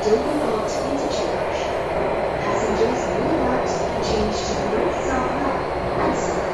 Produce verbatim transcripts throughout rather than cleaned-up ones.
Dhoby Ghaut interchange. Passengers may route and change to the north-south line and south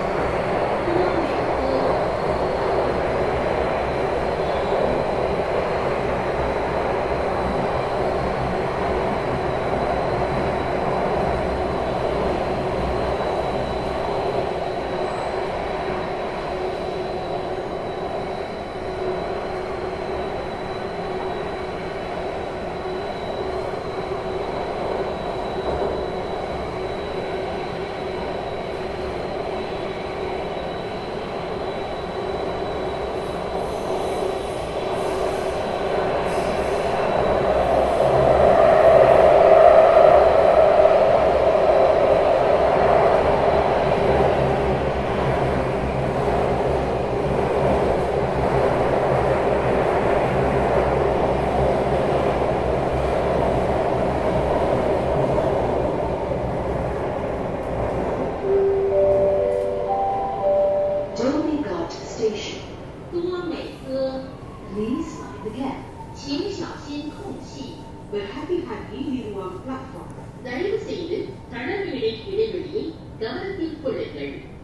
Dhoby Ghaut Station. 多美哥， Please mind the gap. 请小心空隙。 We're happy happy you on platform. தயவு செய்து தளவீடு இடைவெளியை கவனத்தில் கொள்ளுங்கள்.